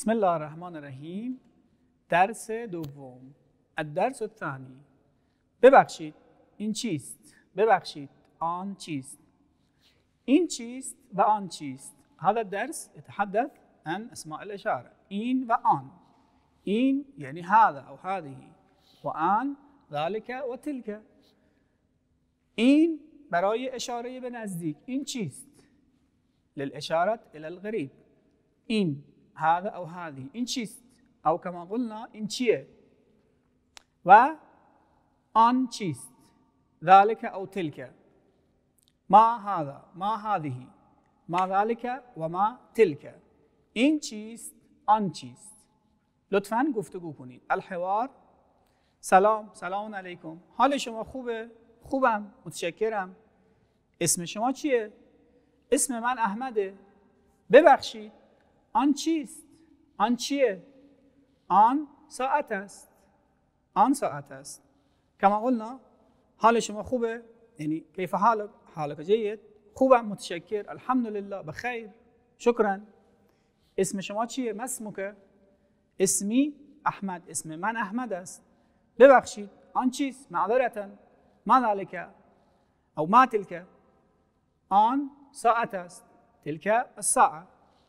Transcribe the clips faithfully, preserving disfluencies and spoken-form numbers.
بسم الله الرحمن الرحیم. درس دوم، الدرس الثانی. ببخشید این چیست؟ ببخشید آن چیست؟ این چیست و آن چیست؟ هذا الدرس يتحدث عن اسماء الاشاره. این و آن. این یعنی هذا او هذه، و آن ذلك و تلك. این برای اشاره به نزدیک. این چیست؟ للاشاره الى الغریب. این هذا او هذه. این چیست؟ او كما قلنا این چیه؟ و آن چیست؟ ذلك او تلك. ما هذا، ما هذه، ما ذلك و ما تلك. این چیست؟ آن چیست؟ لطفاً گفتگو کنید. الحوار. سلام، سلام علیکم. حال شما خوبه؟ خوبم، متشکرم. اسم شما چیه؟ اسم من احمده. ببخشید آن چیست؟ آن چیه؟ آن ساعت است. آن ساعت است. كما قلنا حال شما خوبه؟ یعنی کیف حالک؟ حالک جید. خوبم، متشکر، الحمد لله، بخیر، شکرا. اسم شما چیه؟ ما اسمک؟ اسمی احمد. اسم من احمد است. ببخشید آن چیست؟ معذرتا. ما ذلك او ما تلك. آن ساعت است. تلك الساعه.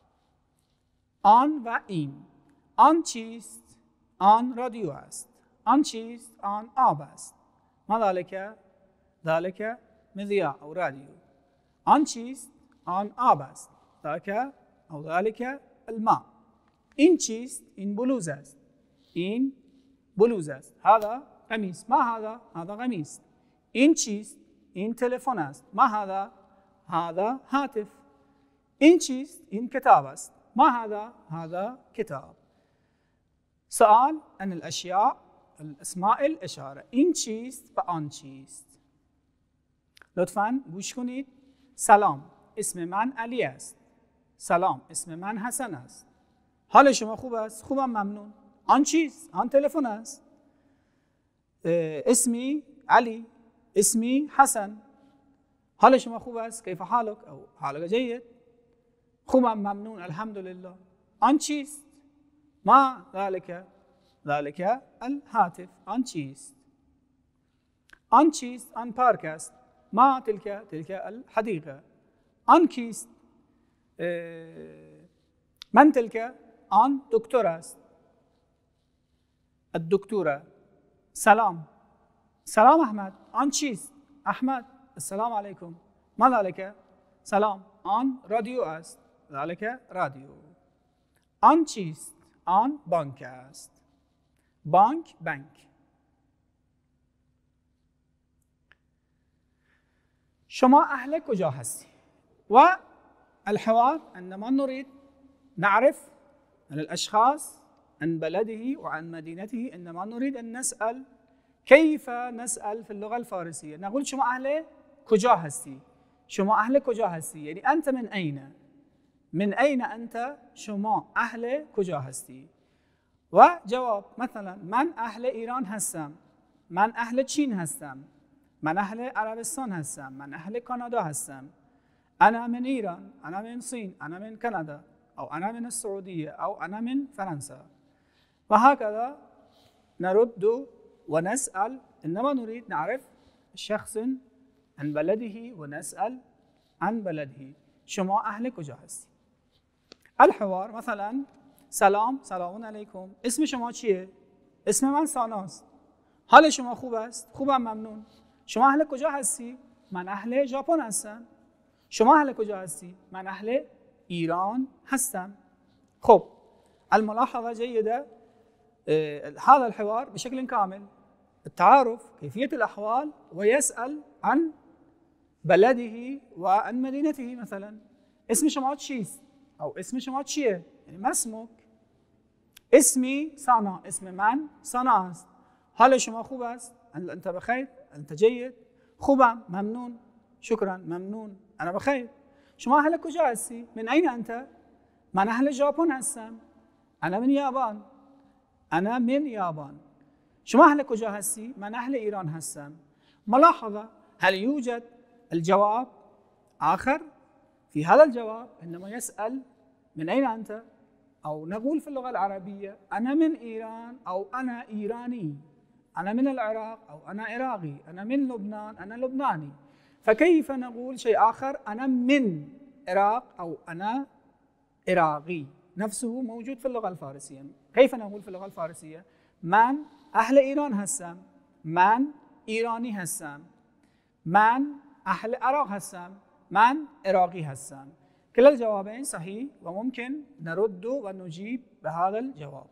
آن و این. آن چیست؟ آن رادیو است. آن چیست؟ آن آب است. ما ذلك؟ ذلك مذیاع او رادیو. آن چیست؟ آن آب است. ذلك او ذلك الماء. این چیست؟ این بلوز است. این بلوز است. هذا قمیص. ما هذا؟ هذا قمیص. این چیست؟ این تلفن است. ما هذا؟ هذا هاتف. این چیست؟ این کتاب است. ما هذا؟ هذا كتاب. سؤال عن الاشیاء الاسماء الاشاره. این چیست و آن چیست؟ لطفاً گوش کنید. سلام، اسم من علی است. سلام، اسم من حسن است. حال شما خوب است؟ خوبم، ممنون. آن چیست؟ آن تلفن است. اسمی علی، اسمی حسن. حال شما خوب است؟ کیف حالک؟ او حالک جید. خوبم، ممنون، الحمد لله. آن چیست؟ ما ذلك؟ ذلك الهاتف. آن چیست؟ آن چیست؟ آن پارک است. ما تلك؟ تلك الحديقة. آن کیست؟ من تلك؟ آن دکتر است. الدکتوره. سلام، سلام احمد. آن چیست؟ احمد. السلام علیکم. ما ذلك؟ سلام. آن رادیو است. ذلك رادیو. آن چیست؟ آن بانک است. بانک، بانک. شما اهل کجا هستی؟ و الحوار عندما نريد نعرف عن الاشخاص عن بلده وعن مدينته، عندما نريد ان نسأل كيف نسأل في اللغة الفارسية. نقول شما اهل کجا هستی؟ شما اهل کجا هستی؟ یعنی انت من اين؟ من اين انت؟ شما اهل کجا هستی؟ و جواب مثلا من اهل ایران هستم. من اهل چین هستم. من اهل عربستان هستم. من اهل کانادا هستم. انا من ایران. انا من صین. انا من کانادا. او انا من السعودية. او انا من فرنسا. وهكذا نرد ونسأل عندما نريد نعرف شخص عن بلده ونسأل عن بلده. شما اهل کجا هستی؟ الحوار مثلا سلام، سلام علیکم. اسم شما چیه؟ اسم من ساناست. حال شما خوب است؟ خوبم، ممنون. شما اهل کجا هستی؟ من اهل ژاپن هستم. شما اهل کجا هستی؟ من اهل ایران هستم. خب الملاحظة جيدة. هذا الحوار بشكل كامل. التعارف، كيفية الأحوال، ويسأل عن بلده وعن مدينته. مثلا اسم شما چیست؟ او اسم شما چیه؟ یعنی ما اسمک؟ اسمی سانا. اسم من سانا است. حال شما خوب است؟ انت بخیر؟ انت جيد؟ خوبم، ممنون، شکرا، ممنون، انا بخیر. شما اهل کجا هستی؟ من اين انت؟ من اهل ژاپن هستم. انا من یابان. انا من یابان. شما اهل کجا هستی؟ من اهل ایران هستم. ملاحظه، هل يوجد الجواب آخر في هذا الجواب عندما يسأل من أين أنت أو نقول في اللغة العربية أنا من إيران أو أنا إيراني، أنا من العراق أو أنا عراقي، أنا من لبنان أنا لبناني. فكيف نقول شيء آخر أنا من العراق أو أنا عراقي؟ نفسه موجود في اللغة الفارسية. كيف نقول في اللغة الفارسية من أهل إيران هستم، من إيراني هستم، من أهل العراق هستم، من عراقي هستم. كلا الجوابين صحيح وممكن نرد ونجيب بهذا الجواب.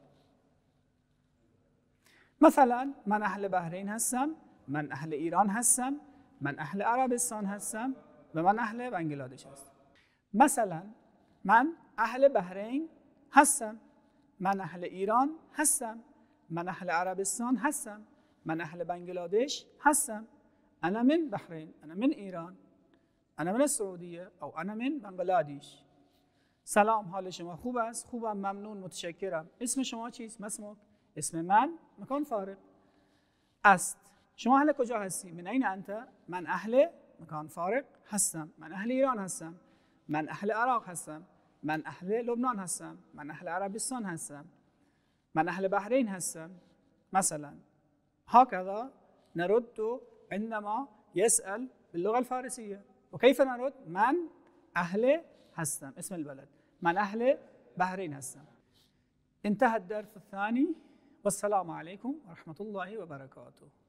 مثلا من أهل بحرين هستم، من أهل إيران هستم، من أهل عربستان هستم و من أهل بنگلادش هستم. مثلا من أهل بحرین هستم، من أهل ایران هستم، من أهل عربستان هستم، من أهل بنگلادش هستم. أنا من بحرین، أنا من ایران، أنا من السعودية أو أنا من بنگلادش. سلام، حال شما خوب است؟ خوبم، ممنون، متشکرم. اسم شما چیست؟ ما اسمك؟ اسم من مکان فارغ است. شما اهل کجا هستی؟ من این انت؟ من اهل مکان فارغ هستم. من اهل ایران هستم، من اهل عراق هستم، من اهل لبنان هستم، من اهل عربستان هستم، من اهل بحرین هستم. مثلا هكذا نرد عندما يسأل باللغة الفارسية. وكيف نرد؟ من اهل هستم، اسم البلد، من اهل بحرين هستم. انتهى الدرس الثاني، والسلام عليكم ورحمة الله وبركاته.